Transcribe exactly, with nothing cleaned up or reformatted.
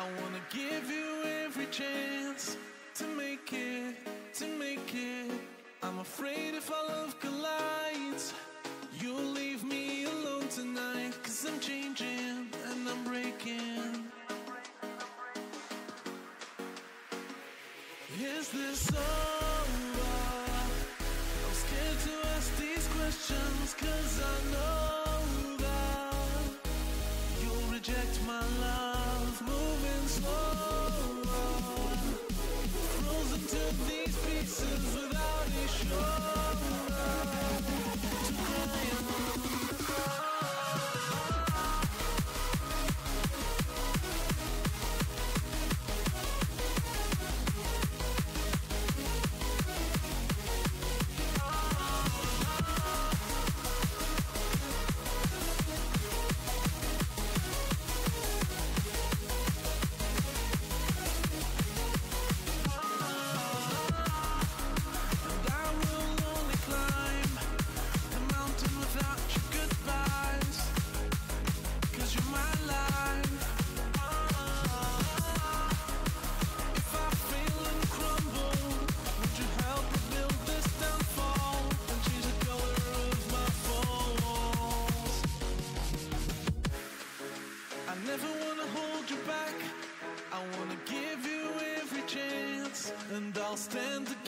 I wanna give you every chance to make it, to make it. I'm afraid if our love collides, you'll leave me alone tonight. Cause I'm changing and I'm breaking. Is this over? I'm scared to ask these questions, cause I know that you'll reject my love. Moving slower, frozen to these pieces without a shoulder to cry on. I never wanna hold you back. I wanna give you every chance, and I'll stand